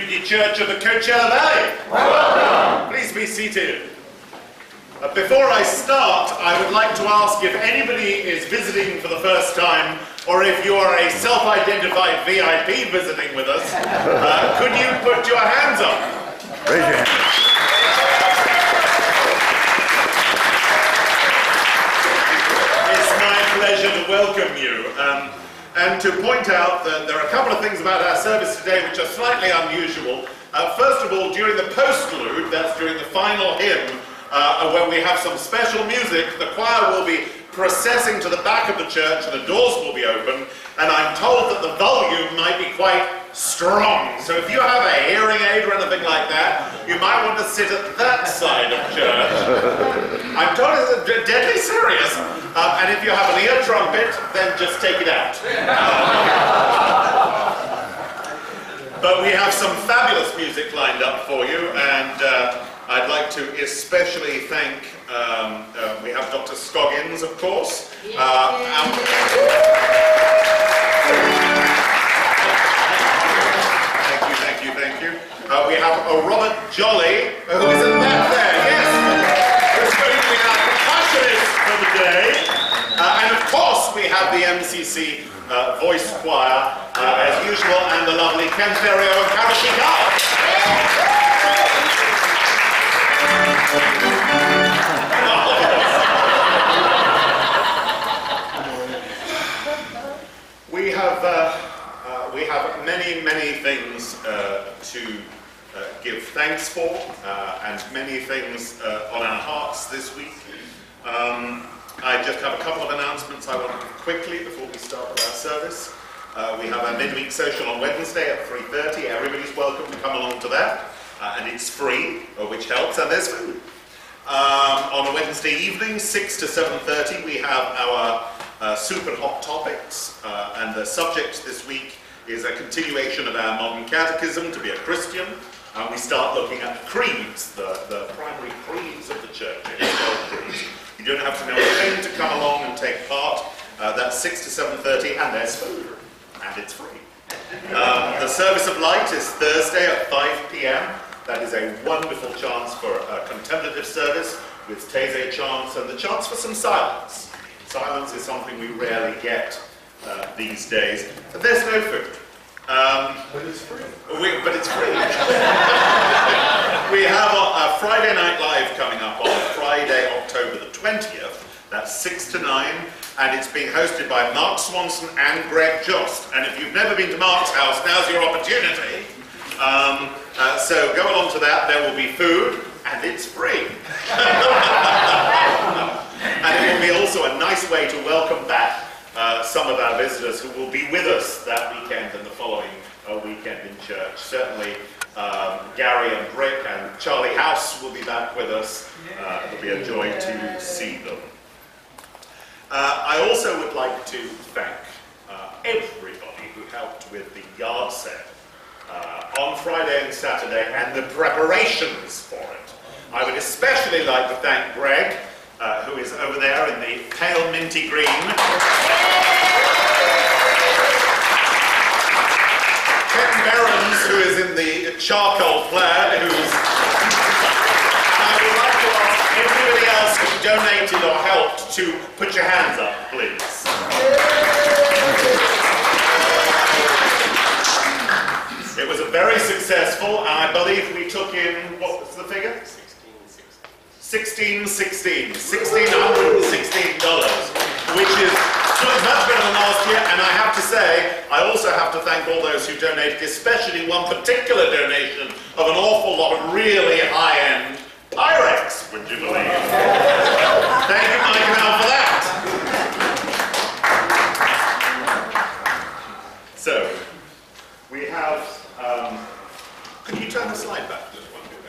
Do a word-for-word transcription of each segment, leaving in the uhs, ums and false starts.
Community Church of the Coachella Valley. Welcome. Please be seated. Uh, before I start, I would like to ask if anybody is visiting for the first time, or if you are a self-identified V I P visiting with us, uh, could you put your hands up? Raise your hand. It's my pleasure to welcome you. Um, And to point out that there are a couple of things about our service today which are slightly unusual. Uh, first of all, during the postlude, that's during the final hymn, uh, when we have some special music, the choir will be processing to the back of the church, the doors will be open, and I'm told that the volume might be quite strong. So if you have a hearing aid or anything like that, you might want to sit at that side of church. I'm told it's deadly serious. Uh, and if you have an ear trumpet, then just take it out. But we have some fabulous music lined up for you, and uh, I'd like to especially thank, um, uh, we have Doctor Scoggins, of course. Uh, and thank you, thank you, thank you. Uh, we have uh, Robert Jolly, uh, who is in the back there, yes. Who's going to be our percussionist for the day. Uh, and of course we have the M C C uh, voice choir, uh, as usual, and the lovely Ken Ferrio and Karashika. we have uh, uh, we have many many things uh, to uh, give thanks for, uh, and many things uh, on our hearts this week. Um, I just have a couple of announcements I want to do quickly before we start with our service. Uh, we have our midweek social on Wednesday at three thirty. Everybody's welcome to come along to that. Uh, and it's free, uh, which helps, and there's food. Um, on a Wednesday evening, six to seven thirty, we have our uh, Super Hot Topics. Uh, and the subject this week is a continuation of our modern catechism, to be a Christian. And we start looking at the creeds, the, the primary creeds of the church. You don't have to know a thing to come along and take part. Uh, that's six to seven thirty, and there's food, and it's free. Um, the service of light is Thursday at five p m That is a wonderful chance for a contemplative service with Taizé chants and the chance for some silence. Silence is something we rarely get uh, these days. But there's no food. Um, But it's free. We, but it's free. We have a, a Friday Night Live coming up on Friday, October the twentieth. That's six to nine, and it's being hosted by Mark Swanson and Greg Jost. And if you've never been to Mark's house, now's your opportunity. Um, uh, so go along to that. There will be food, and it's free. And it will be also a nice way to welcome back Uh, some of our visitors who will be with us that weekend and the following uh, weekend in church. Certainly um, Gary and Rick and Charlie House will be back with us. Uh, it'll be a joy to see them. Uh, I also would like to thank uh, everybody who helped with the yard sale uh, on Friday and Saturday and the preparations for it. I would especially like to thank Greg, Uh, who is over there in the pale minty green. Ken Berens, who is in the charcoal plaid, who's... And I would like to ask everybody else who donated or helped to put your hands up, please. It was a very successful, and I believe we took in, what was the figure? sixteen sixteen, sixteen sixteen dollars, which is much better than last year, and I have to say, I also have to thank all those who donated, especially one particular donation of an awful lot of really high-end Pyrex, would you believe? Thank you, Mike, now for that. So, we have, um, could you turn the slide back just one minute?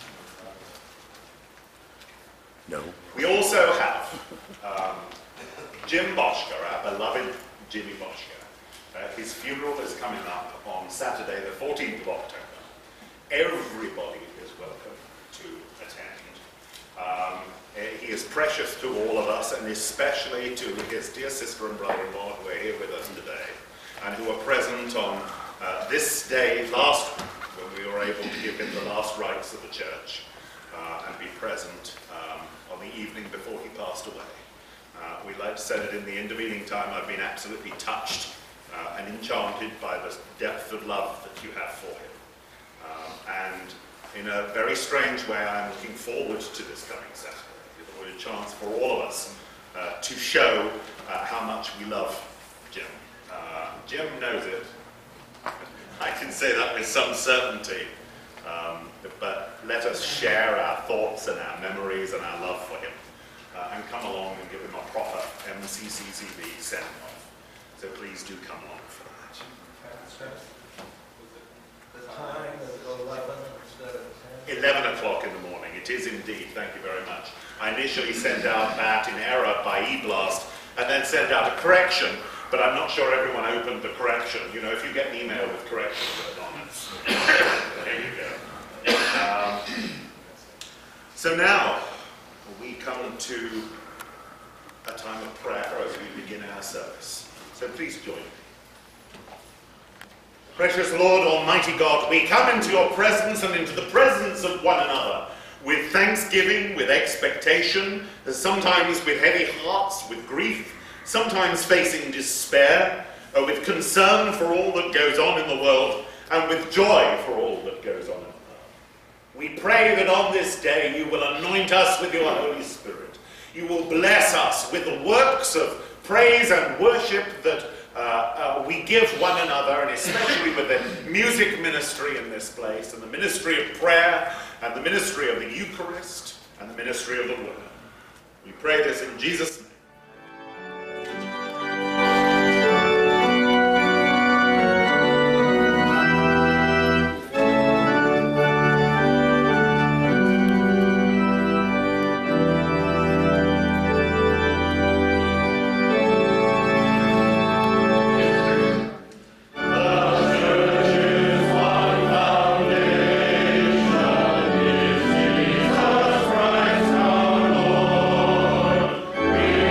No. We also have um, Jim Boschke, our beloved Jimmy Boschke. Uh, his funeral is coming up on Saturday, the fourteenth of October. Everybody is welcome to attend. Um, he is precious to all of us, and especially to his dear sister and brother-in-law who are here with us today, and who were present on uh, this day last week when we we were able to give him the last rites of the church uh, and be present um, on the evening before he passed away. Uh, we like said it in the intervening time, I've been absolutely touched uh, and enchanted by the depth of love that you have for him. Um, and in a very strange way, I'm looking forward to this coming Saturday. It'll be a chance for all of us uh, to show uh, how much we love Jim. Uh, Jim knows it. I can say that with some certainty. Um, but let us share our thoughts and our memories and our love for him. Uh, and come along and give him a proper M C C C B send-off. So please do come along for that. The time is eleven instead of ten? eleven o'clock in the morning. It is indeed. Thank you very much. I initially sent out that in error by e-blast and then sent out a correction, but I'm not sure everyone opened the correction. You know, if you get an email with corrections written on it. There you go. Um, so now, we come to a time of prayer as we begin our service. So please join me. Precious Lord, Almighty God, we come into your presence and into the presence of one another with thanksgiving, with expectation, sometimes with heavy hearts, with grief, sometimes facing despair, uh, with concern for all that goes on in the world, and with joy for all that goes on in the world. We pray that on this day you will anoint us with your Holy Spirit. You will bless us with the works of praise and worship that uh, uh, we give one another, and especially with the music ministry in this place, and the ministry of prayer, and the ministry of the Eucharist, and the ministry of the Word. We pray this in Jesus' name. We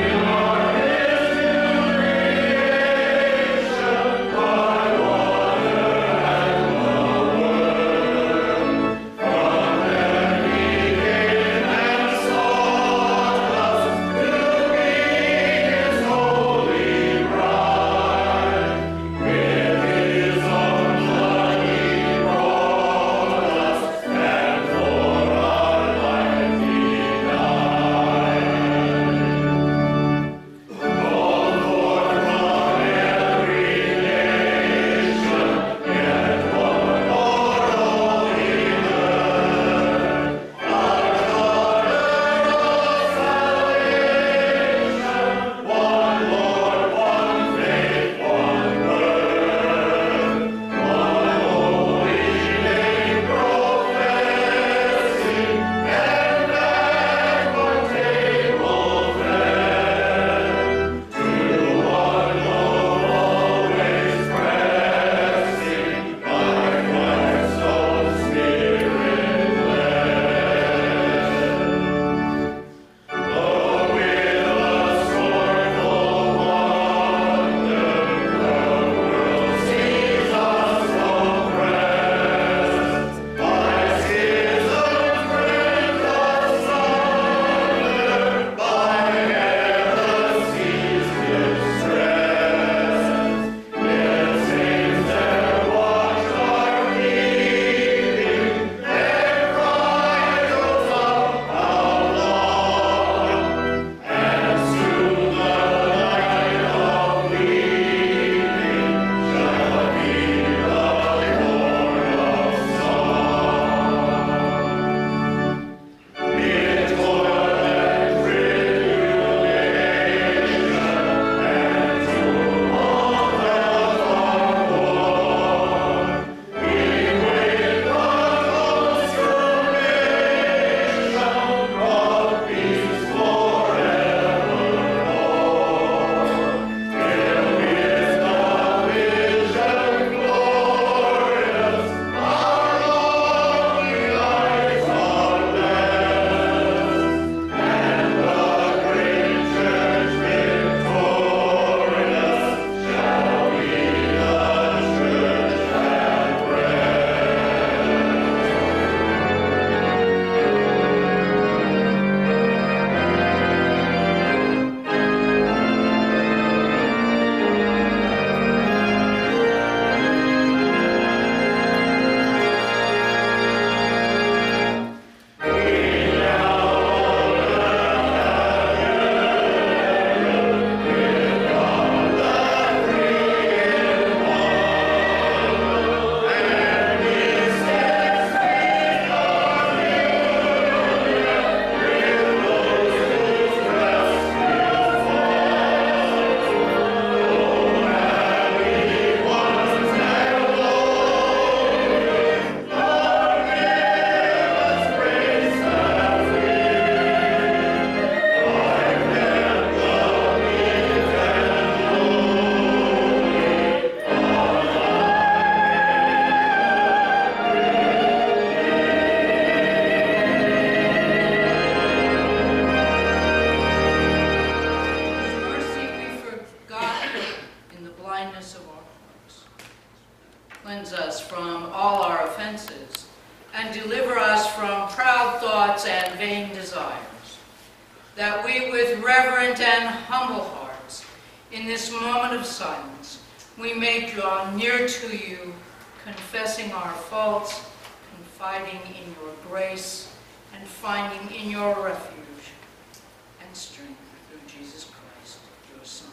kindness of our hearts. Cleanse us from all our offenses, and deliver us from proud thoughts and vain desires, that we with reverent and humble hearts, in this moment of silence, we may draw near to you, confessing our faults, confiding in your grace, and finding in your refuge and strength through Jesus Christ, your Son.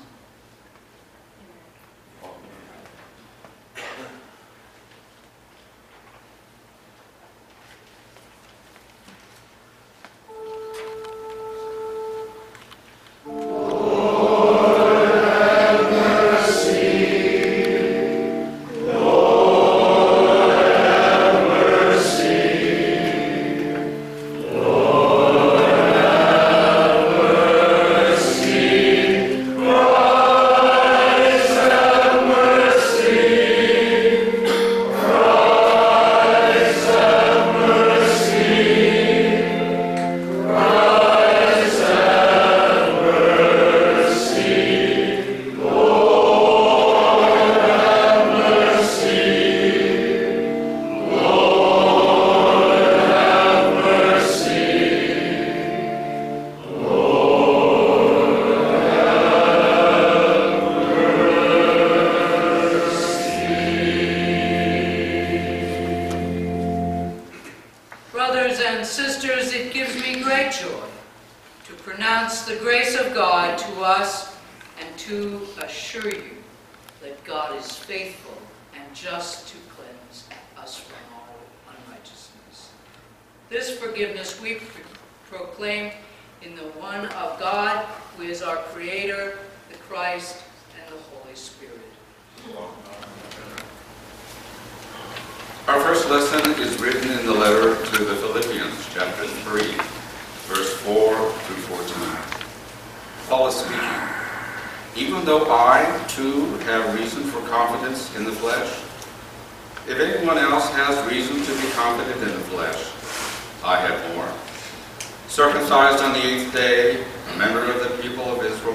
Circumcised on the eighth day, a member of the people of Israel,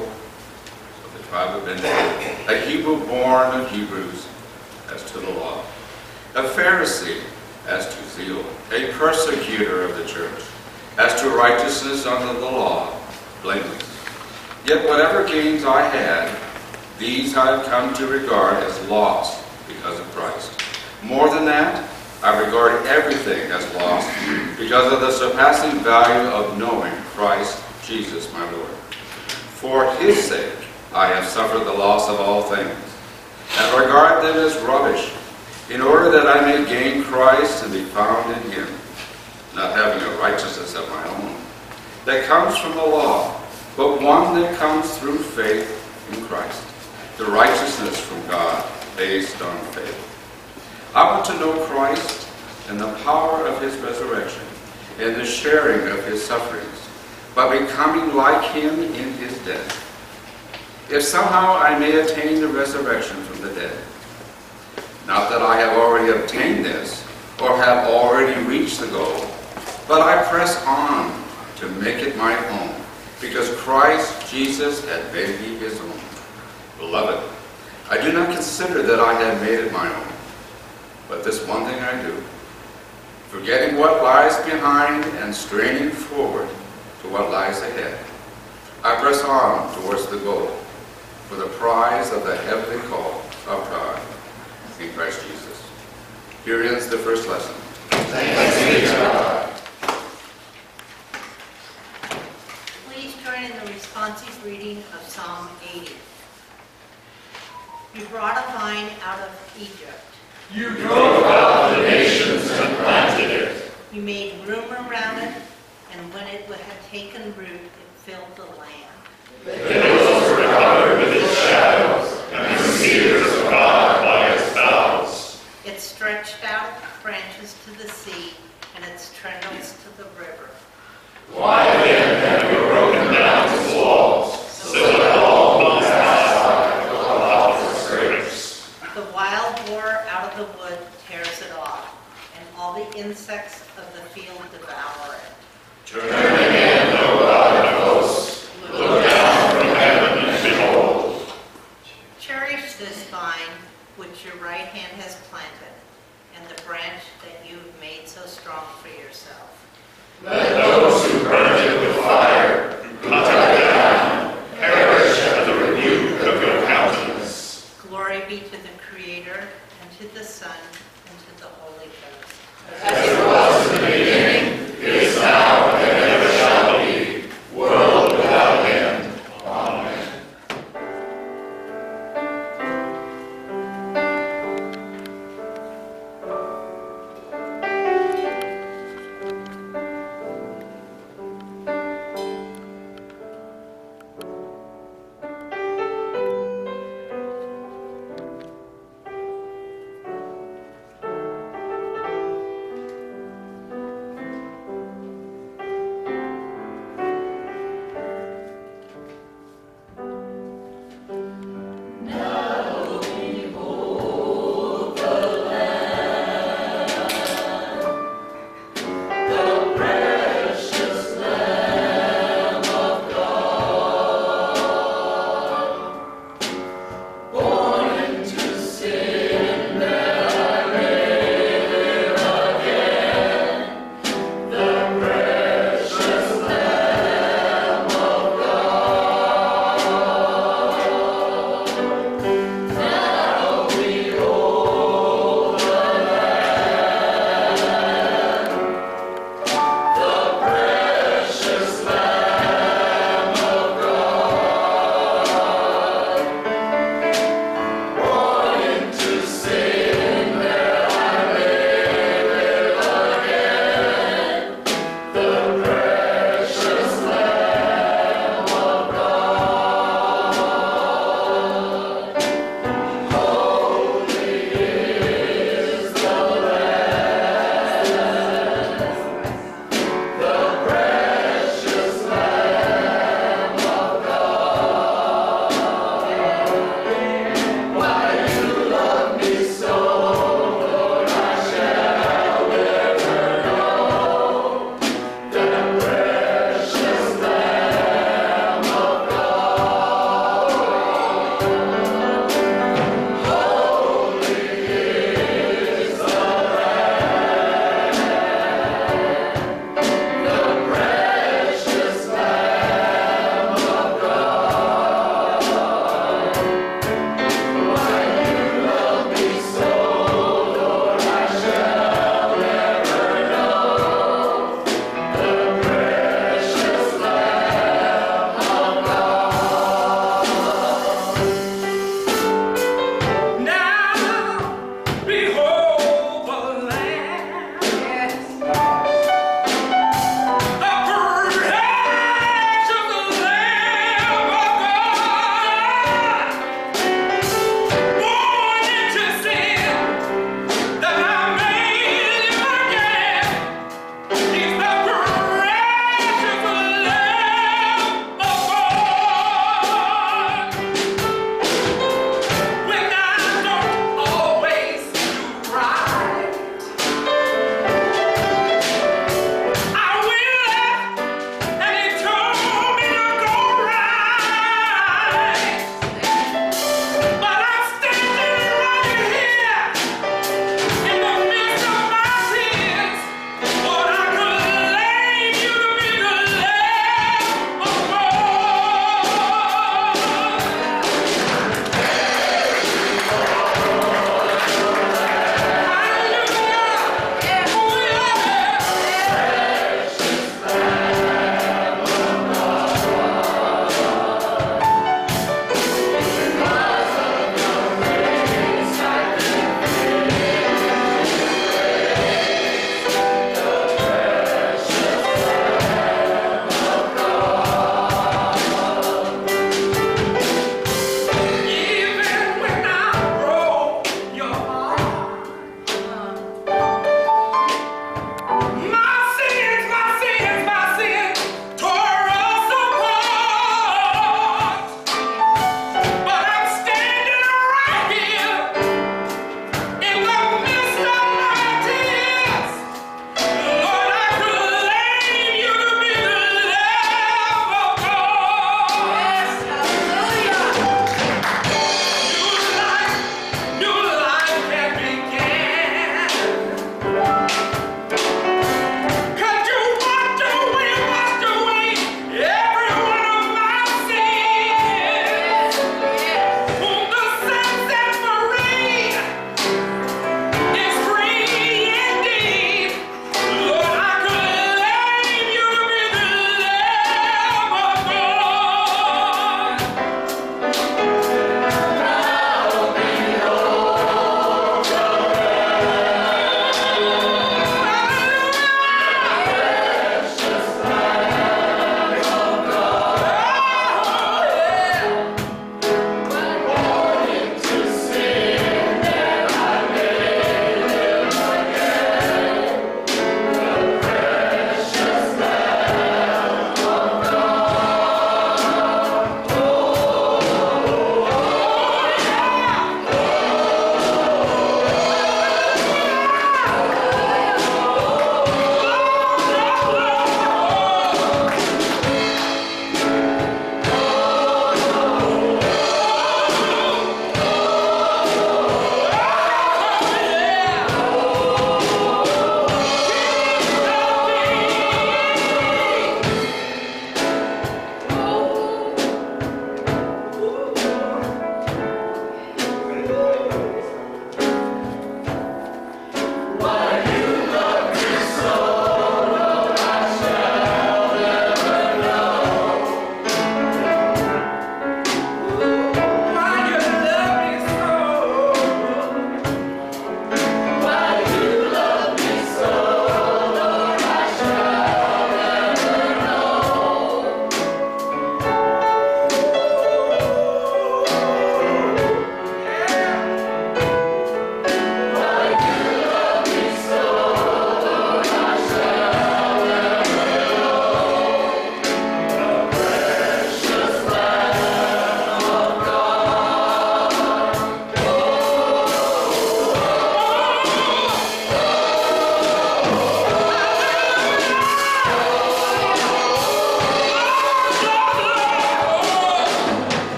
of the tribe of Benjamin, a Hebrew born of Hebrews, as to the law, a Pharisee, as to zeal, a persecutor of the church, as to righteousness under the law, blameless. Yet whatever gains I had, these I have come to regard as loss because of Christ. More than that, I regard everything as lost because of the surpassing value of knowing Christ Jesus my Lord. For his sake I have suffered the loss of all things, and regard them as rubbish, in order that I may gain Christ and be found in him, not having a righteousness of my own, that comes from the law, but one that comes through faith in Christ, the righteousness from God based on faith. I want to know Christ and the power of his resurrection and the sharing of his sufferings, by becoming like him in his death, if somehow I may attain the resurrection from the dead. Not that I have already obtained this, or have already reached the goal, but I press on to make it my own, because Christ Jesus had made me his own. Beloved, I do not consider that I have made it my own, but this one thing I do, forgetting what lies behind and straining forward to what lies ahead, I press on towards the goal, for the prize of the heavenly call of God in Christ Jesus. Here ends the first lesson. Thanks be to God. Please join in the responsive reading of Psalm eighty. You brought a vine out of Egypt. You drove out the nations and planted it. You made room around it, and when it had taken root, it filled the land. The hills were covered with its shadows, and the cedars of God by its boughs. It stretched out branches to the sea, and its tendrils to the river. Why then have you broken down its walls, so that all must pass by without its grapes? The wild boar out of the wood tears it off, and all the insects of the field devour it. Turn again, O God of hosts, look down from heaven and behold. Cherish this vine which your right hand has planted, and the branch that you have made so strong for yourself. Let those who burn it with fire, who cut it down, perish at the rebuke of your countenance. Glory be to the Creator, and to the Son, and to the Holy Ghost. As it was in the beginning, is now, and ever shall be, world without end. Amen.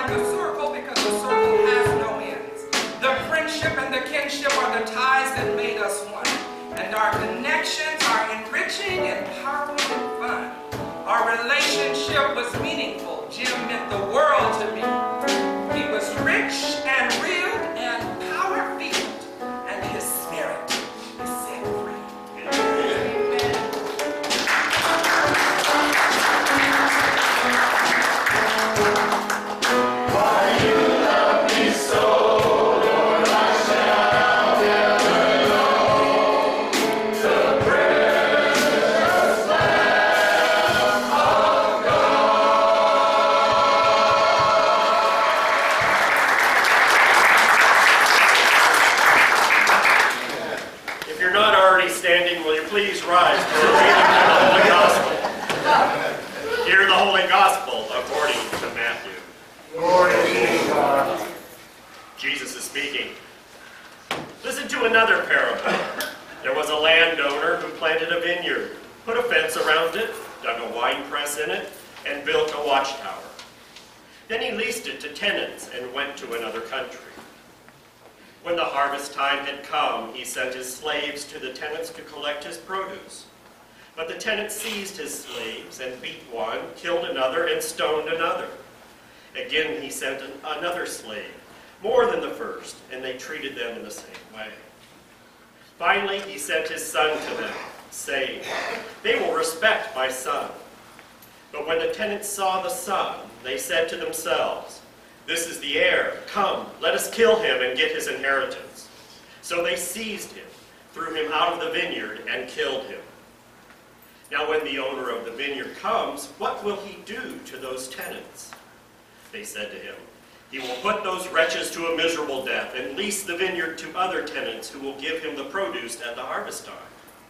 like a circle because a circle has no ends. The friendship and the kinship are the ties that made us one. And our connections are enriching, empowering, and fun. Our relationship was meaningful. Jim meant the world to me. He was rich and real and power-filled, and his spirit is set free. Amen. Why you love me so? Please rise for a reading of the Holy Gospel. Hear the Holy Gospel according to Matthew. Glory to God. Jesus is speaking. Listen to another parable. There was a landowner who planted a vineyard, put a fence around it, dug a wine press in it, and built a watchtower. Then he leased it to tenants and went to another country. When the harvest time had come, he sent his slaves to the tenants to collect his produce. But the tenants seized his slaves and beat one, killed another, and stoned another. Again he sent an, another slave, more than the first, and they treated them in the same way. Finally he sent his son to them, saying, "They will respect my son." But when the tenants saw the son, they said to themselves, "This is the heir. Come, let us kill him and get his inheritance." So they seized him, threw him out of the vineyard, and killed him. Now when the owner of the vineyard comes, what will he do to those tenants? They said to him, "He will put those wretches to a miserable death and lease the vineyard to other tenants who will give him the produce at the harvest time."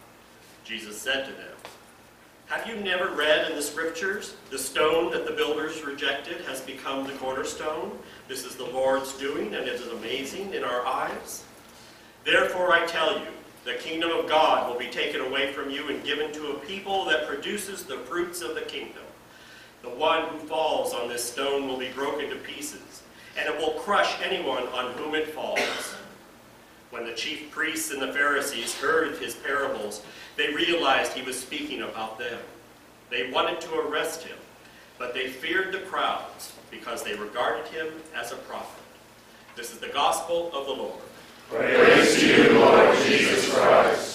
Jesus said to them, "Have you never read in the scriptures, the stone that the builders rejected has become the cornerstone? This is the Lord's doing, and it is amazing in our eyes. Therefore I tell you, the kingdom of God will be taken away from you and given to a people that produces the fruits of the kingdom. The one who falls on this stone will be broken to pieces, and it will crush anyone on whom it falls." When the chief priests and the Pharisees heard his parables, they realized he was speaking about them. They wanted to arrest him, but they feared the crowds because they regarded him as a prophet. This is the gospel of the Lord. Praise to you, Lord Jesus Christ.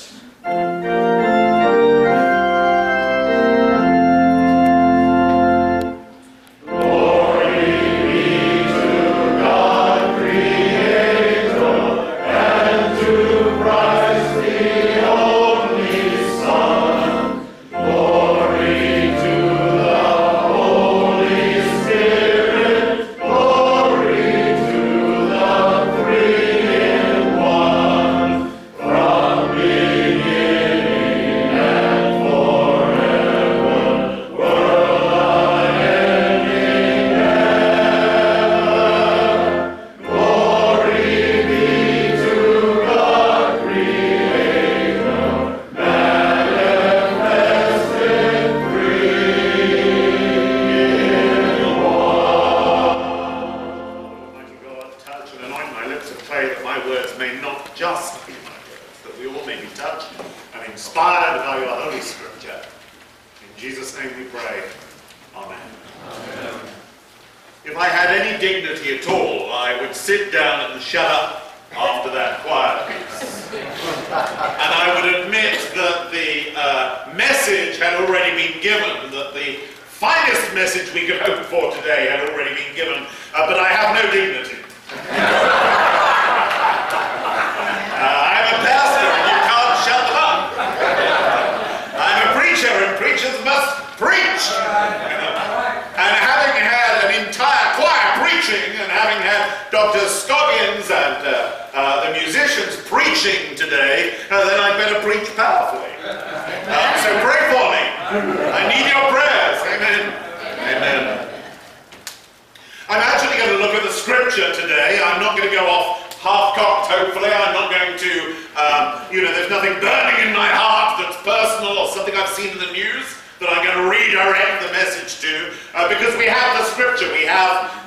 That I'm going to redirect the message to, uh, because we have the scripture, we have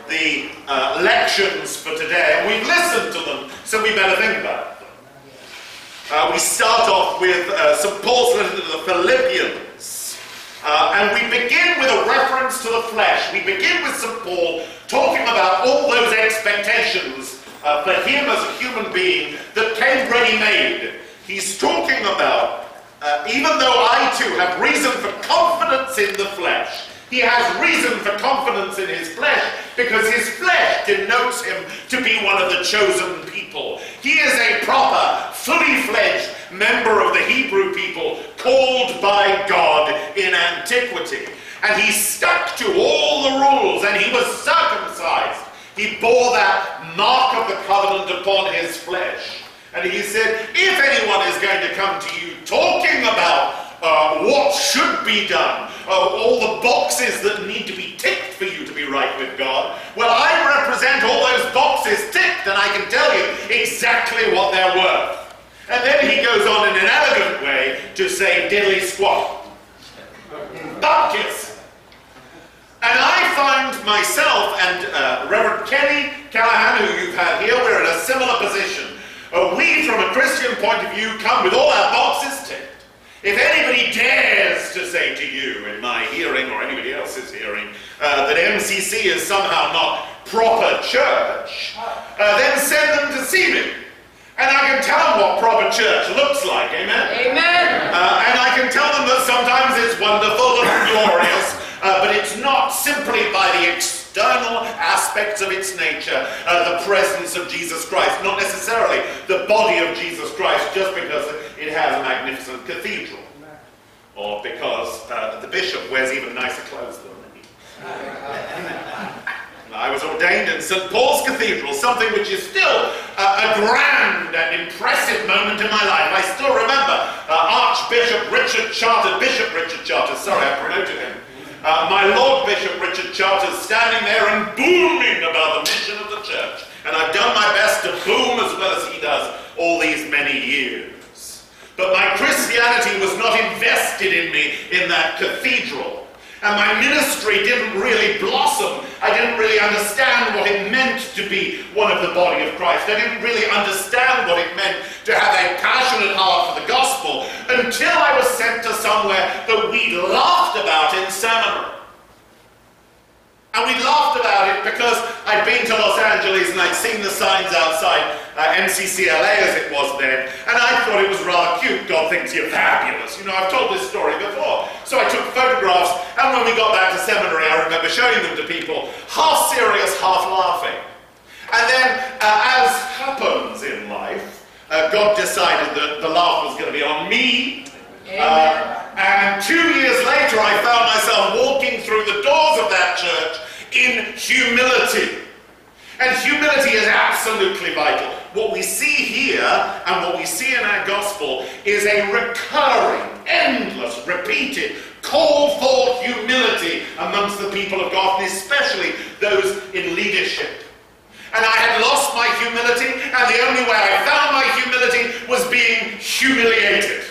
the uh, lections for today, and we've listened to them, so we better think about them. Uh, we start off with uh, Saint Paul's letter to the Philippians, uh, and we begin with a reference to the flesh. We begin with Saint Paul talking about all those expectations uh, for him as a human being that came ready-made. He's talking about, uh, even though I too have reason for confidence in the flesh, he has reason for confidence in his flesh because his flesh denotes him to be one of the chosen people. He is a proper, fully fledged member of the Hebrew people called by God in antiquity. And he stuck to all the rules and he was circumcised. He bore that mark of the covenant upon his flesh. And he said, if anyone is going to come to you talking about Uh, what should be done, uh, all the boxes that need to be ticked for you to be right with God, well, I represent all those boxes ticked, and I can tell you exactly what they're worth. And then he goes on in an elegant way to say diddly squat. Butt kiss. And I find myself and uh, Reverend Kenny Callahan, who you've had here, we're in a similar position. Uh, we, from a Christian point of view, come with all our boxes ticked. If anybody dares to say to you in my hearing or anybody else's hearing uh, that M C C is somehow not proper church, uh, then send them to see me. And I can tell them what proper church looks like, amen? Amen. Uh, and I can tell them that sometimes it's wonderful and glorious, uh, but it's not simply by the external aspects of its nature, uh, the presence of Jesus Christ, not necessarily the body of Jesus Christ, just because it has a magnificent cathedral, or because uh, the bishop wears even nicer clothes than me. I was ordained in Saint Paul's Cathedral, something which is still uh, a grand and impressive moment in my life. I still remember uh, Archbishop Richard Charters, Bishop Richard Charters, sorry, I promoted him, uh, my Lord Bishop Richard Charters standing there and booming about the mission of the church. And I've done my best to boom as well as he does all these many years. But my Christianity was not invested in me in that cathedral. And my ministry didn't really blossom. I didn't really understand what it meant to be one of the body of Christ. I didn't really understand what it meant to have a passionate heart for the gospel until I was sent to somewhere that we laughed about in seminary. And we laughed about it because I'd been to Los Angeles and I'd seen the signs outside uh, M C C L A as it was then, and I thought it was rather cute. God thinks you're fabulous. You know, I've told this story before. So I took photographs, and when we got back to seminary, I remember showing them to people, half serious, half laughing. And then, uh, as happens in life, uh, God decided that the laugh was going to be on me. Uh, and two years later, I found myself walking through the doors of that church in humility. And humility is absolutely vital. What we see here and what we see in our gospel is a recurring, endless, repeated call for humility amongst the people of God, and especially those in leadership. And I had lost my humility, and the only way I found my humility was being humiliated.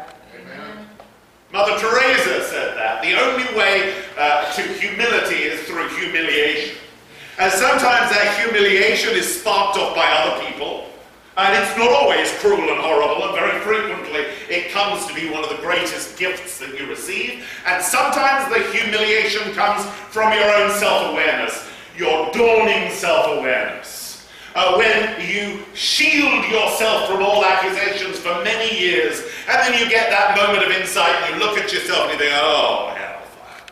Mother Teresa said that. The only way uh, to humility is through humiliation. And sometimes that humiliation is sparked off by other people. And it's not always cruel and horrible, and very frequently it comes to be one of the greatest gifts that you receive. And sometimes the humiliation comes from your own self-awareness, your dawning self-awareness. Uh, when you shield yourself from all accusations for many years, and then you get that moment of insight and you look at yourself and you think, oh, hellfire.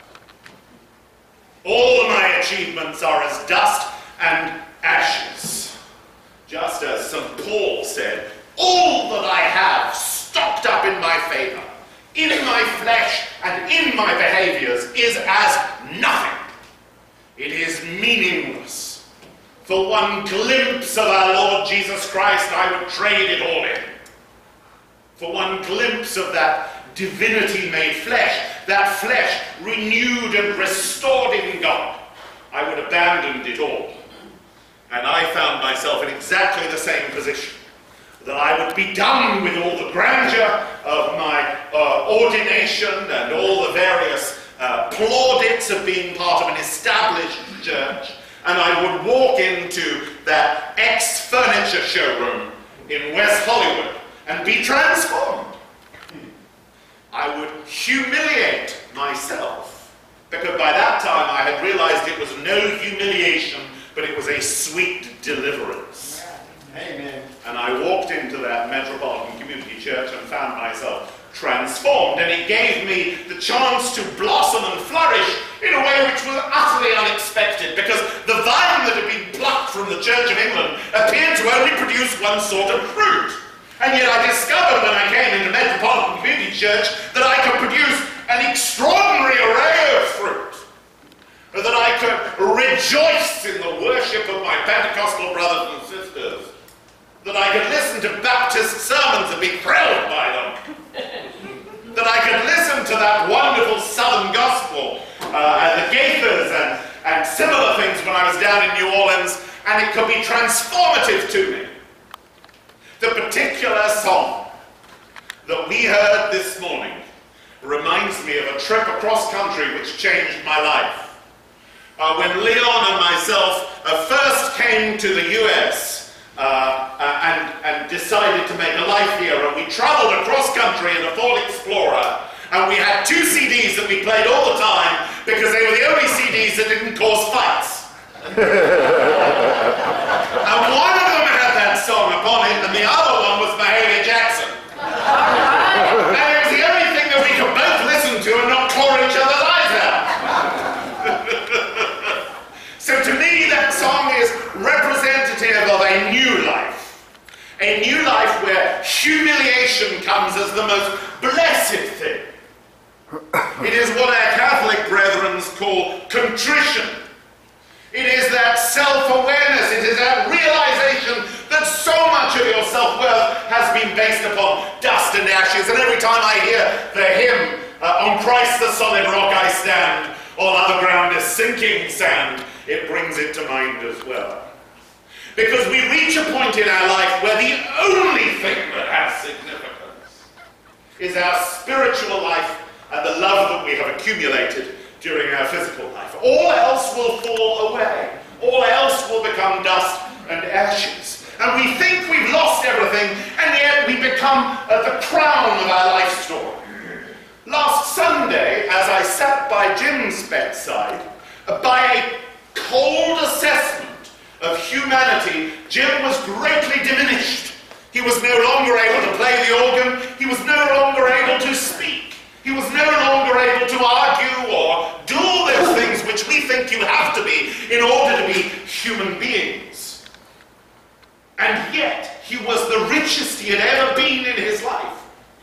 All my achievements are as dust and ashes. Just as Saint Paul said, all that I have stocked up in my favor, in my flesh and in my behaviors, is as nothing. It is meaningless. For one glimpse of our Lord Jesus Christ, I would trade it all in. For one glimpse of that divinity made flesh, that flesh renewed and restored in God, I would abandon it all. And I found myself in exactly the same position, that I would be done with all the grandeur of my uh, ordination and all the various uh, plaudits of being part of an established church. and I would walk into that ex-furniture showroom in West Hollywood and be transformed. I would humiliate myself, because by that time I had realized it was no humiliation, but it was a sweet deliverance. Amen. And I walked into that Metropolitan Community Church and found myself transformed, and it gave me the chance to blossom and flourish in a way which was utterly unexpected, because the vine that had been plucked from the Church of England appeared to only produce one sort of fruit. And yet I discovered when I came into Metropolitan Community Church that I could produce an extraordinary array of fruit, that I could rejoice in the worship of my Pentecostal brothers and sisters, that I could listen to Baptist sermons and be thrilled by them, that I could listen to that wonderful Southern gospel, uh, and the Gaithers and, and similar things when I was down in New Orleans, and it could be transformative to me. The particular song that we heard this morning reminds me of a trip across country which changed my life. Uh, when Leon and myself uh, first came to the U S, Uh, uh, and, and decided to make a life here, and we traveled across country in a Ford Explorer, and we had two C Ds that we played all the time because they were the only C Ds that didn't cause fights. And one of them had that song upon it, and the other one was Mahalia Jackson. And it was the only thing that we could both listen to and not claw each other's eyes out. So to me, that song is representative of a new life. A new life where humiliation comes as the most blessed thing. It is what our Catholic brethren call contrition. It is that self-awareness. It is that realization that so much of your self-worth has been based upon dust and ashes. And every time I hear the hymn, uh, "On Christ the solid rock I stand, all other ground is sinking sand," it brings it to mind as well. Because we reach a point in our life where the only thing that has significance is our spiritual life and the love that we have accumulated during our physical life. All else will fall away. All else will become dust and ashes. And we think we've lost everything, and yet we become uh, the crown of our life story. Last Sunday, as I sat by Jim's bedside, uh, by a cold assessment of humanity, Jim was greatly diminished. He was no longer able to play the organ. He was no longer able to speak. He was no longer able to argue or do all those things which we think you have to be in order to be human beings. And yet, he was the richest he had ever been in his life.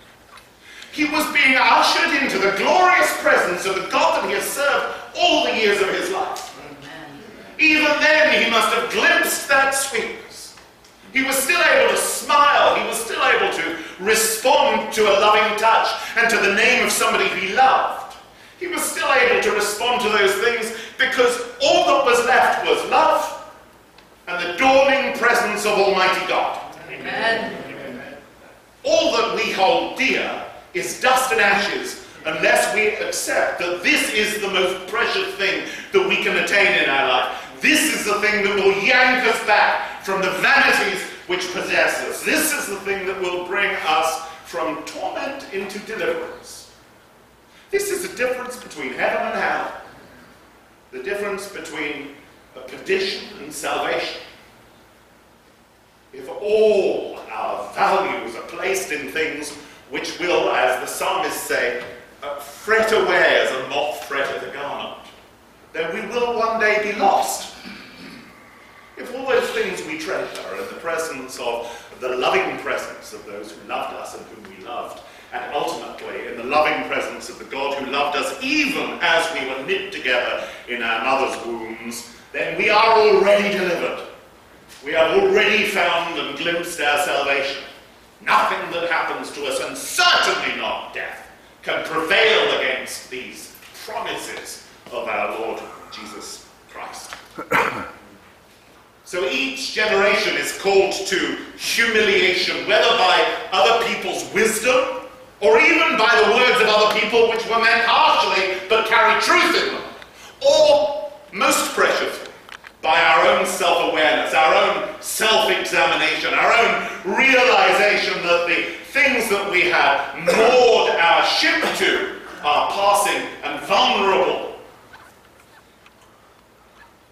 He was being ushered into the glorious presence of the God that he has served all the years of his life. Even then, he must have glimpsed that sweetness. He was still able to smile. He was still able to respond to a loving touch and to the name of somebody he loved. He was still able to respond to those things because all that was left was love and the dawning presence of Almighty God. Amen. Amen. All that we hold dear is dust and ashes, unless we accept that this is the most precious thing that we can attain in our life. This is the thing that will yank us back from the vanities which possess us. This is the thing that will bring us from torment into deliverance. This is the difference between heaven and hell. The difference between perdition and salvation. If all our values are placed in things which will, as the psalmists say, uh, fret away as a moth fretteth a garment, then we will one day be lost. If all those things we treasure are in the presence of the loving presence of those who loved us and whom we loved, and ultimately in the loving presence of the God who loved us even as we were knit together in our mother's wombs, then we are already delivered. We have already found and glimpsed our salvation. Nothing that happens to us, and certainly not death, can prevail against these promises of our Lord Jesus Christ. So each generation is called to humiliation, whether by other people's wisdom, or even by the words of other people which were meant harshly but carry truth in them, or, most preciously, by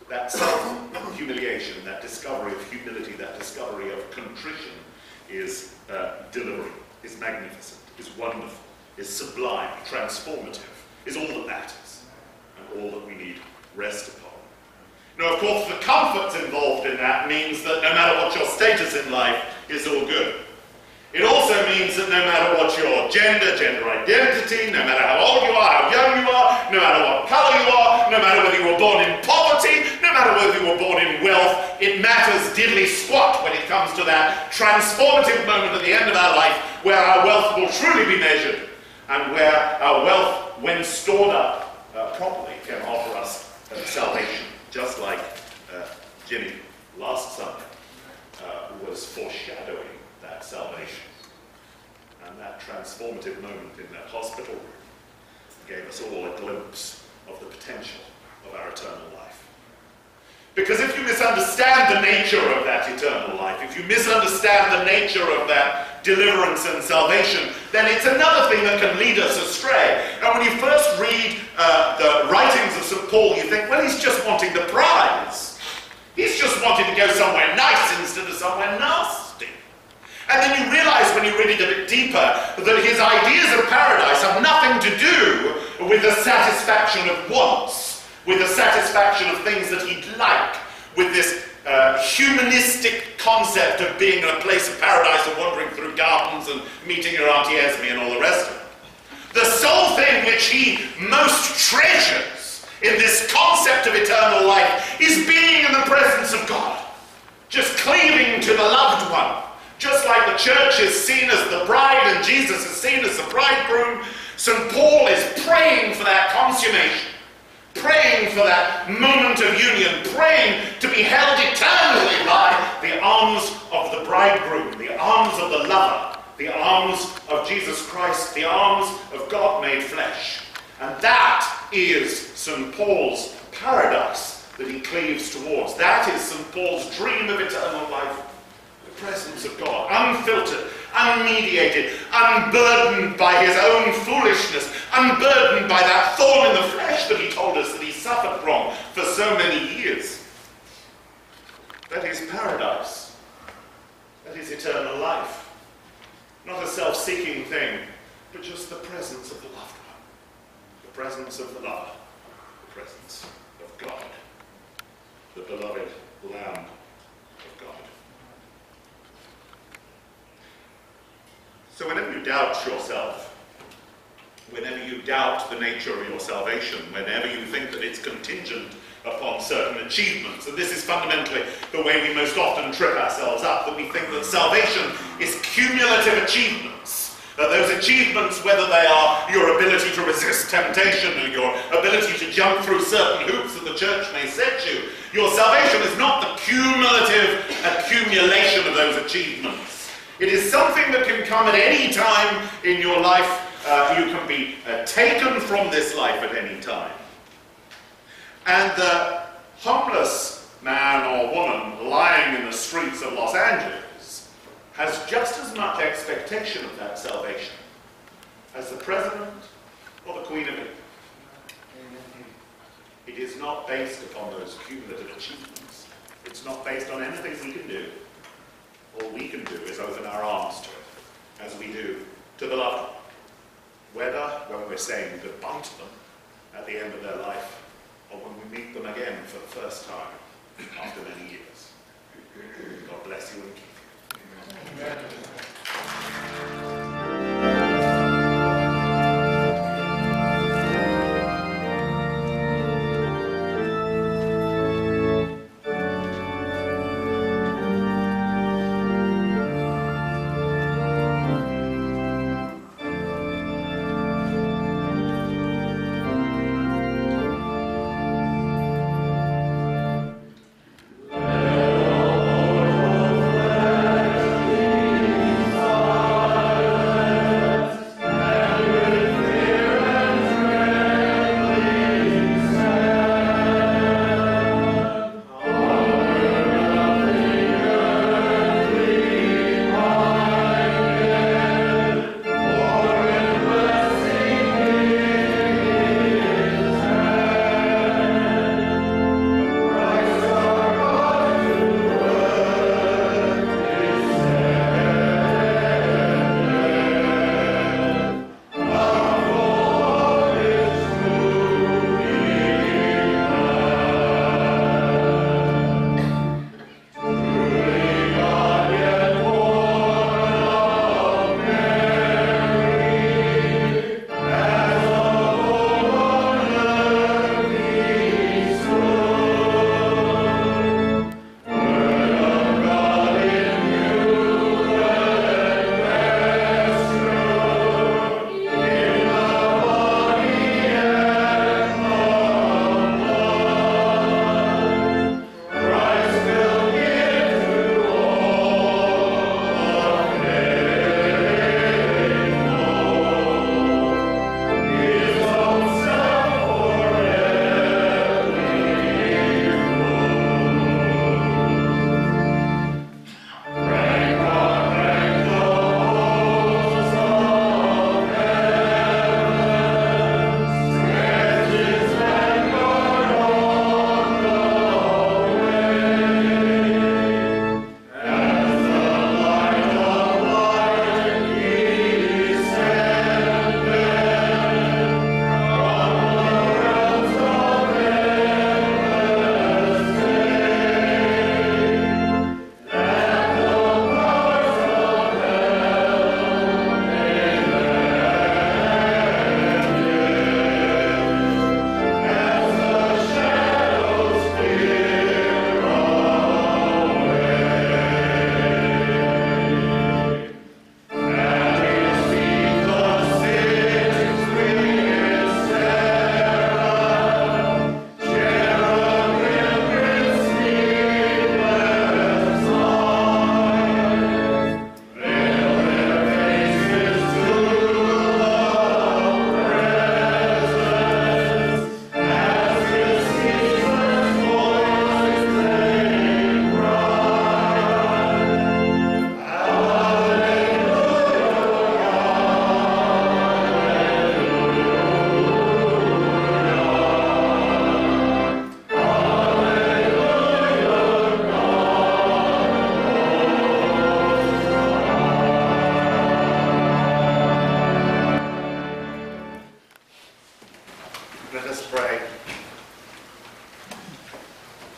that self-humiliation, that discovery of humility, that discovery of contrition is uh, delivering, is magnificent, is wonderful, is sublime, transformative, is all that matters, and all that we need rest upon. Now, of course, the comforts involved in that means that no matter what your status in life, it's all good. It also means that no matter what your gender, gender identity, no matter how old you are, how young you are, no matter what color you are, no matter whether you were born in poverty, no matter whether you were born in wealth, it matters diddly squat when it comes to that transformative moment at the end of our life where our wealth will truly be measured and where our wealth, when stored up uh, properly, can offer us uh, salvation, just like uh, Jimmy last Sunday uh, was foreshadowing that salvation. And that transformative moment in that hospital room gave us all a glimpse of the potential of our eternal life. Because if you misunderstand the nature of that eternal life, if you misunderstand the nature of that deliverance and salvation, then it's another thing that can lead us astray. And when you first read uh, the writings of Saint Paul, you think, well, he's just wanting the prize. He's just wanting to go somewhere nice instead of somewhere nasty. And then you realize when you read it a bit deeper that his ideas of paradise have nothing to do with the satisfaction of wants, with the satisfaction of things that he'd like, with this uh, humanistic concept of being in a place of paradise and wandering through gardens and meeting your Auntie Esme and all the rest of it. The sole thing which he most treasures in this concept of eternal life is being in the presence of God, just cleaving to the loved one. Just like the church is seen as the bride and Jesus is seen as the bridegroom, Saint Paul is praying for that consummation, praying for that moment of union, praying to be held eternally by the arms of the bridegroom, the arms of the lover, the arms of Jesus Christ, the arms of God made flesh. And that is Saint Paul's paradise that he cleaves towards. That is Saint Paul's dream of eternal life. Presence of God, unfiltered, unmediated, unburdened by his own foolishness, unburdened by that thorn in the flesh that he told us that he suffered from for so many years. That is paradise. That is eternal life. Not a self-seeking thing, but just the presence of the loved one, the presence of the lover, the presence of God, the beloved Lamb of God. So whenever you doubt yourself, whenever you doubt the nature of your salvation, whenever you think that it's contingent upon certain achievements, and this is fundamentally the way we most often trip ourselves up, that we think that salvation is cumulative achievements. That those achievements, whether they are your ability to resist temptation or your ability to jump through certain hoops that the church may set you, your salvation is not the cumulative accumulation of those achievements. It is something that can come at any time in your life. Uh, you can be uh, taken from this life at any time. And the homeless man or woman lying in the streets of Los Angeles has just as much expectation of that salvation as the president or the Queen of England. It is not based upon those cumulative achievements. It's not based on anything we can do. All we can do is open our arms to it, as we do to the loved one, whether when we're saying goodbye to them at the end of their life, or when we meet them again for the first time after many years. God bless you and keep you. Amen.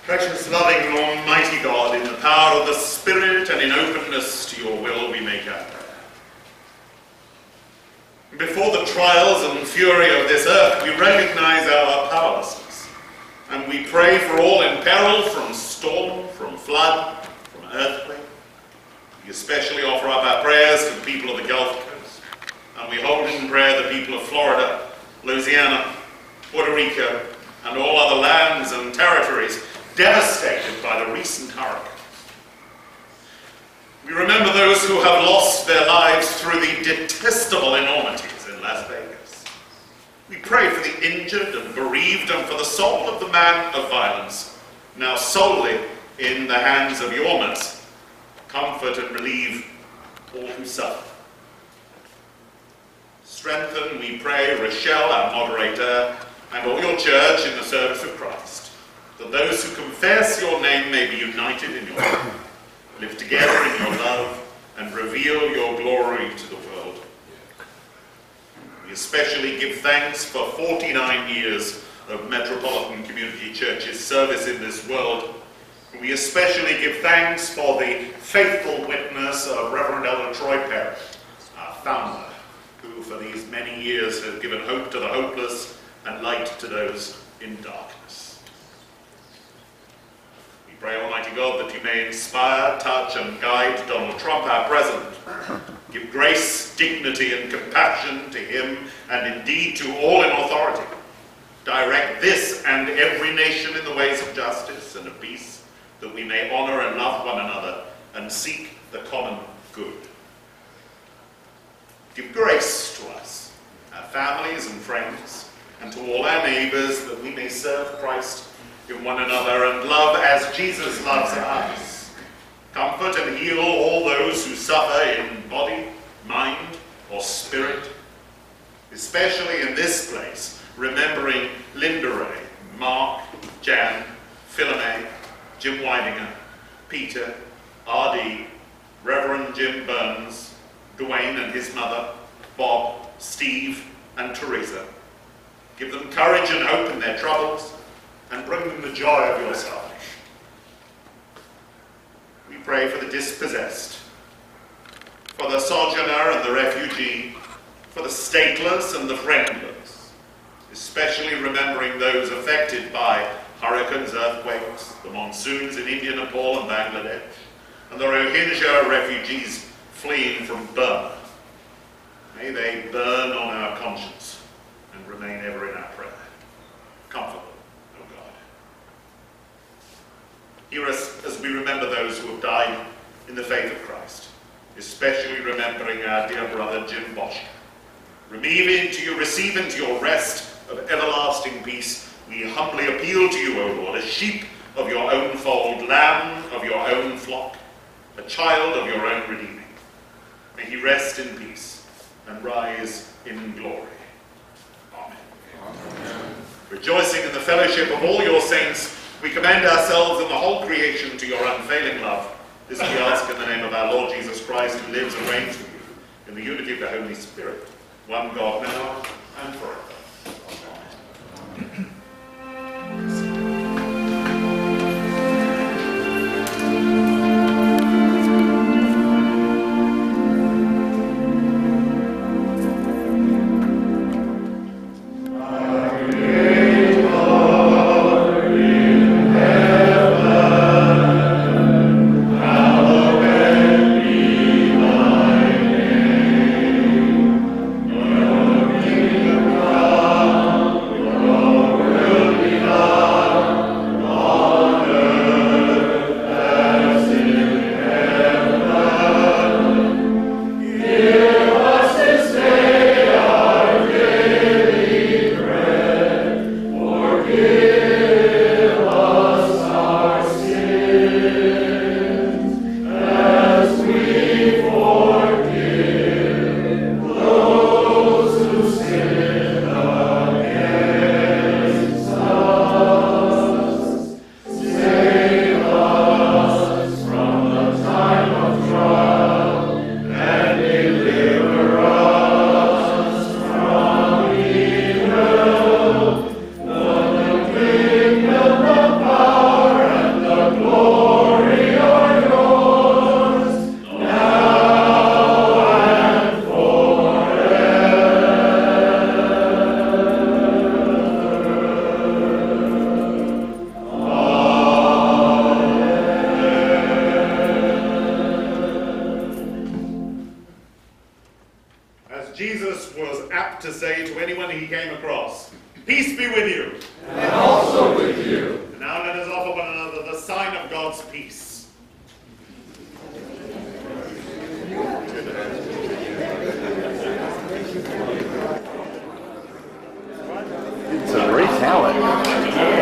Precious, loving, and almighty God, in the power of the Spirit and in openness to your will, we make our prayer. Before the trials and fury of this earth, we recognize our powerlessness, and we pray for all in peril from storm, from flood, from earthquake. We especially offer up our prayers to the people of the Gulf Coast, and we hold in prayer the people of Florida, Louisiana, Puerto Rico, and all other lands and territories devastated by the recent hurricanes. We remember those who have lost their lives through the detestable enormities in Las Vegas. We pray for the injured and bereaved and for the soul of the man of violence, now solely in the hands of your mercy. Comfort and relieve all who suffer. Strengthen, we pray, Rochelle, our moderator, and all your church in the service of Christ, that those who confess your name may be united in your love, live together in your love, and reveal your glory to the world. We especially give thanks for forty-nine years of Metropolitan Community Church's service in this world. We especially give thanks for the faithful witness of Reverend Elder Troy Perry, our founder, who for these many years has given hope to the hopeless and light to those in darkness. We pray, Almighty God, that you may inspire, touch, and guide Donald Trump, our president. Give grace, dignity, and compassion to him, and indeed to all in authority. Direct this and every nation in the ways of justice and of peace, that we may honor and love one another and seek the common good. Give grace to us, our families and friends, and to all our neighbors, that we may serve Christ in one another and love as Jesus loves us. Comfort and heal all those who suffer in body, mind, or spirit, especially in this place, remembering Linda Ray, Mark, Jan, Philomene, Jim Weidinger, Peter, R D, Reverend Jim Burns, Dwayne and his mother, Bob, Steve, and Teresa. Give them courage and hope in their troubles, and bring them the joy of your salvation. We pray for the dispossessed, for the sojourner and the refugee, for the stateless and the friendless, especially remembering those affected by hurricanes, earthquakes, the monsoons in India, Nepal, and Bangladesh, and the Rohingya refugees fleeing from Burma. May they burn on our conscience and remain ever in our prayer. Comfort them, O God. Hear us as we remember those who have died in the faith of Christ, especially remembering our dear brother Jim Bosch. Receive into you, receive into your rest of everlasting peace. We humbly appeal to you, O Lord, a sheep of your own fold, lamb of your own flock, a child of your own redeeming. May he rest in peace and rise in glory. Amen. Amen. Rejoicing in the fellowship of all your saints, we commend ourselves and the whole creation to your unfailing love. This we ask in the name of our Lord Jesus Christ, who lives and reigns with you in the unity of the Holy Spirit, one God now and forever. Amen. Amen. God's peace. It's a great talent.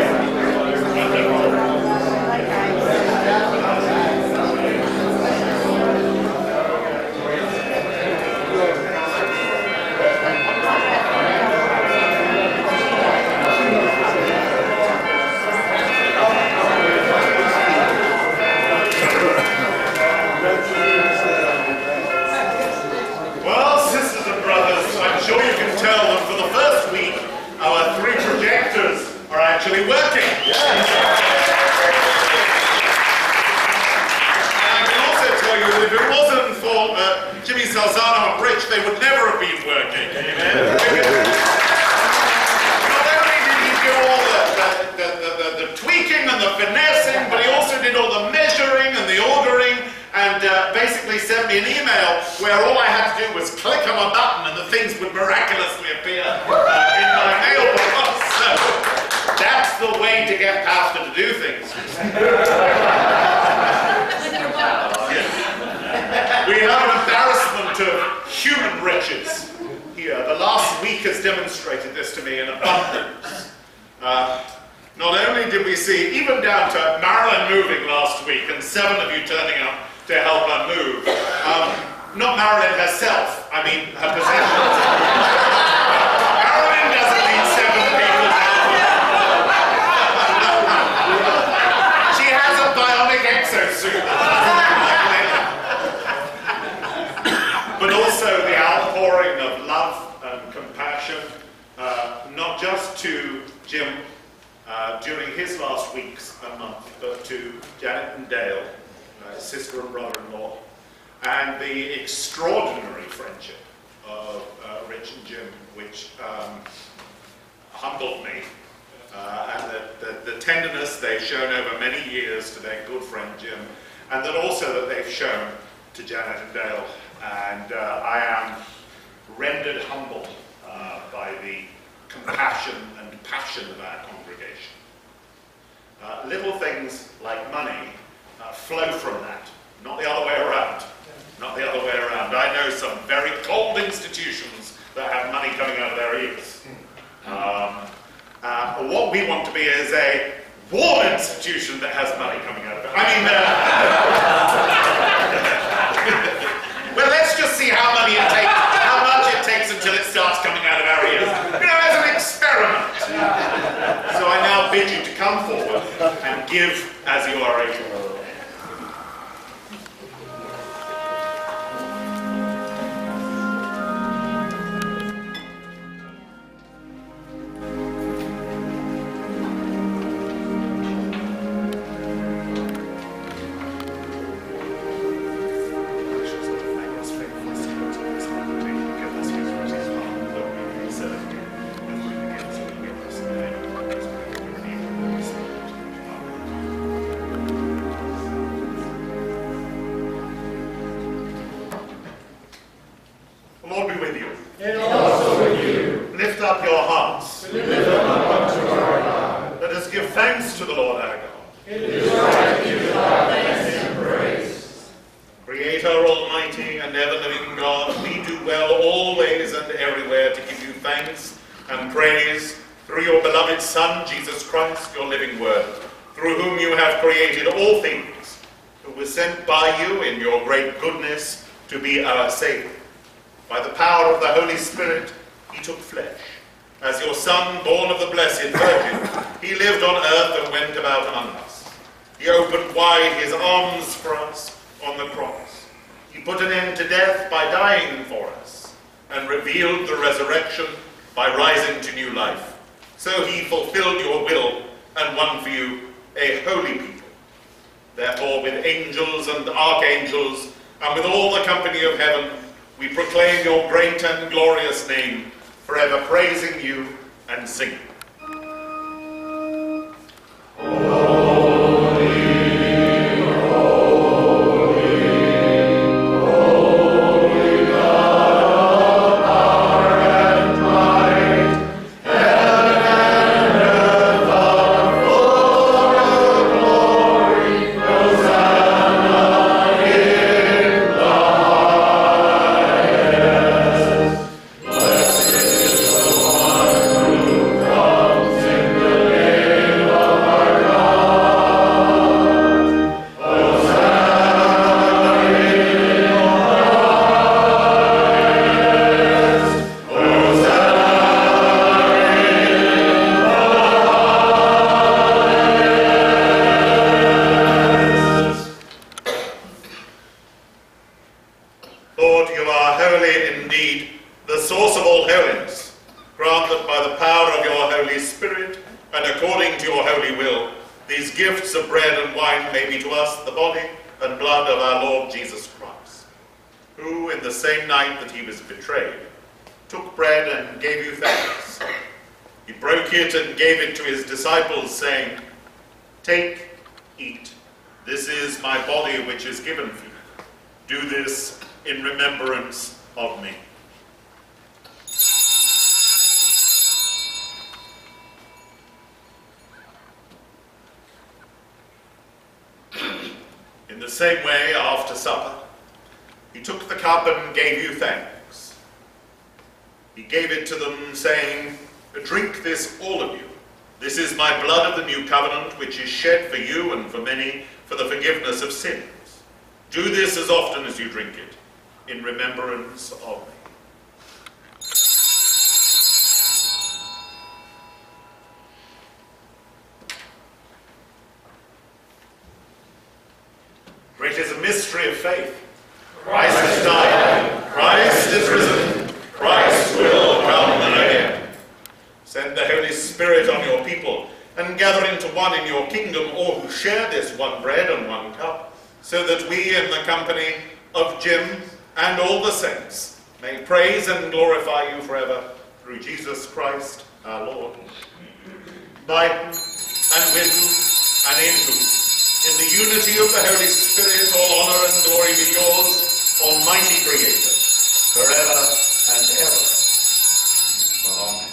Well, sisters and brothers, I'm sure you can tell that for the first week, our three projectors are actually working. And I can also tell you that if it wasn't for uh, Jimmy Salzano and Rich, they would never have been working. Amen? Not only did he do all the, the, the, the, the, the tweaking and the finessing, but he also did all the measuring and the ordering, and uh, basically sent me an email where all I had to do was click on a button and the things would miraculously appear uh, in my mailbox. So that's the way to get Pastor to do things. We have an embarrassment of human riches here. The last week has demonstrated this to me in abundance. Uh, not only did we see, even down to Marilyn moving last week and seven of you turning up to help her move. Um, not Marilyn herself, I mean her possessions. Marilyn doesn't need seven people to help her. She has a bionic exosuit. But also the outpouring of love and compassion, uh, not just to Jim uh, during his last weeks and month, but to Janet and Dale, Uh, sister and brother-in-law, and the extraordinary friendship of uh, Rich and Jim, which um, humbled me, uh, and the, the, the tenderness they've shown over many years to their good friend Jim, and that also that they've shown to Janet and Dale. And uh, I am rendered humble uh, by the compassion and passion of our congregation. Uh, little things like money Uh, flow from that, not the other way around. Not the other way around. I know some very cold institutions that have money coming out of their ears. Um, uh, what we want to be is a warm institution that has money coming out of it. I mean, uh, well, let's just see how money it takes, how much it takes until it starts coming out of our ears. You know, as an experiment. So I now bid you to come forward and give as you are able. To be our Savior. By the power of the Holy Spirit, he took flesh. As your Son, born of the Blessed Virgin, he lived on earth and went about among us. He opened wide his arms for us on the cross. He put an end to death by dying for us, and revealed the resurrection by rising to new life. So he fulfilled your will and won for you a holy people. Therefore, with angels and archangels, and with all the company of heaven, we proclaim your great and glorious name, forever praising you and singing. Glory, these gifts of bread and wine may be to us the body and blood of our Lord Jesus Christ, who in the same night that he was betrayed, took bread and gave you thanks. He broke it and gave it to his disciples, saying, "Take, eat. This is my body which is given for you. Do this in remembrance of me." In the same way, after supper, he took the cup and gave you thanks. He gave it to them, saying, "Drink this, all of you. This is my blood of the new covenant, which is shed for you and for many for the forgiveness of sins. Do this as often as you drink it, in remembrance of me." Great is the mystery of faith. Christ has died. Christ is risen. Christ will come again. Send the Holy Spirit on your people, and gather into one in your kingdom all who share this one bread and one cup, so that we in the company of Jim and all the saints may praise and glorify you forever, through Jesus Christ our Lord. By and with whom and in whom, in the unity of the Holy Spirit, all honor and glory be yours, Almighty Creator, forever and ever. Amen.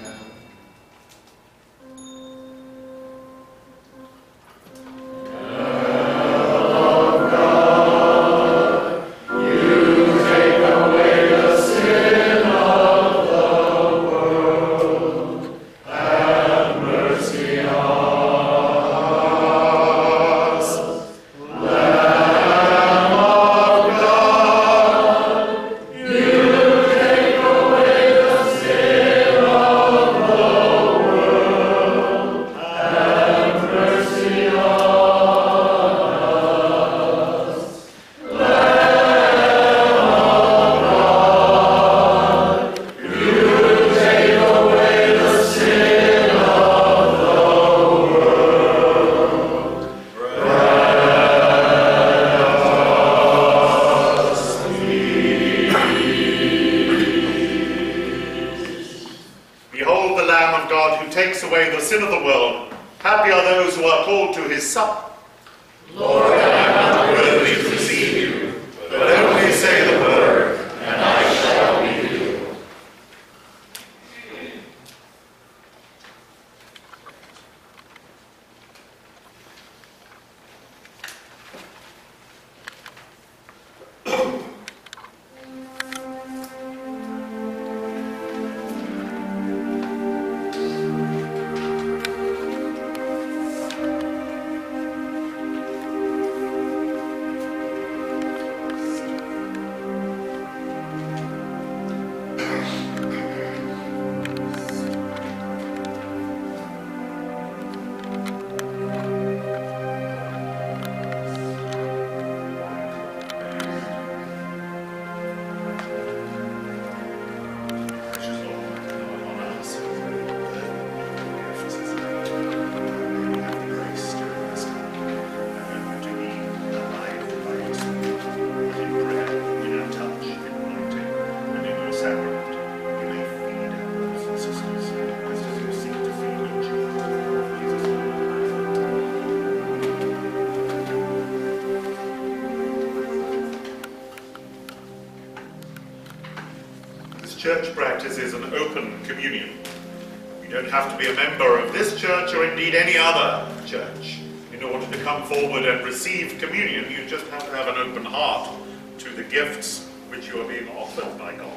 Church practices an open communion. You don't have to be a member of this church or indeed any other church in order to come forward and receive communion. You just have to have an open heart to the gifts which you are being offered by God.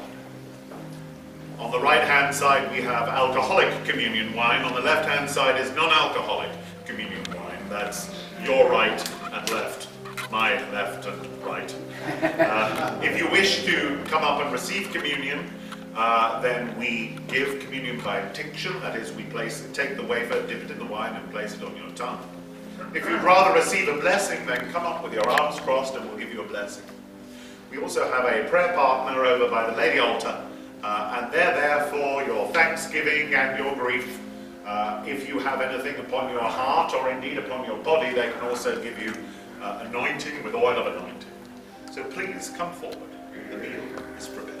On the right-hand side we have alcoholic communion wine. On the left-hand side is non-alcoholic communion wine. That's your right and left, my left and right. Uh, if you wish to come up and receive communion, Uh, then we give communion by intinction. That is, we place, take the wafer, dip it in the wine, and place it on your tongue. If you'd rather receive a blessing, then come up with your arms crossed and we'll give you a blessing. We also have a prayer partner over by the lady altar, uh, and they're there for your thanksgiving and your grief, Uh, if you have anything upon your heart or indeed upon your body, they can also give you uh, anointing with oil of anointing. So please come forward. The meal is prepared.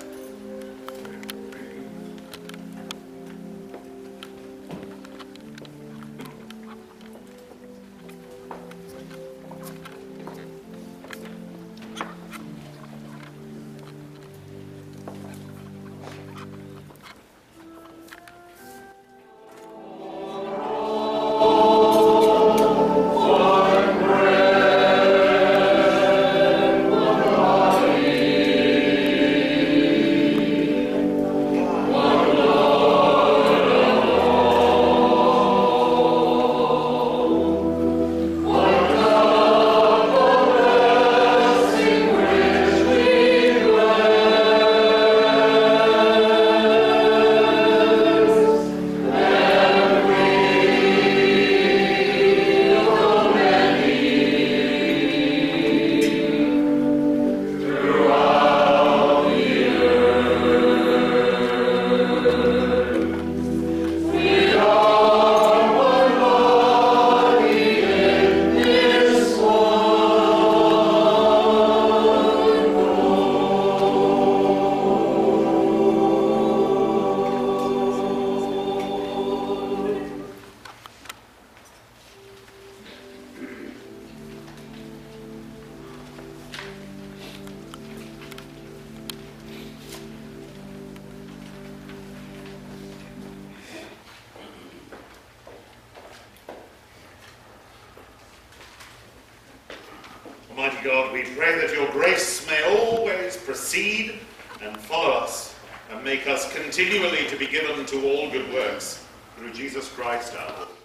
Almighty God, we pray that your grace may always proceed and follow us, and make us continually to be given to all good works, through Jesus Christ our Lord.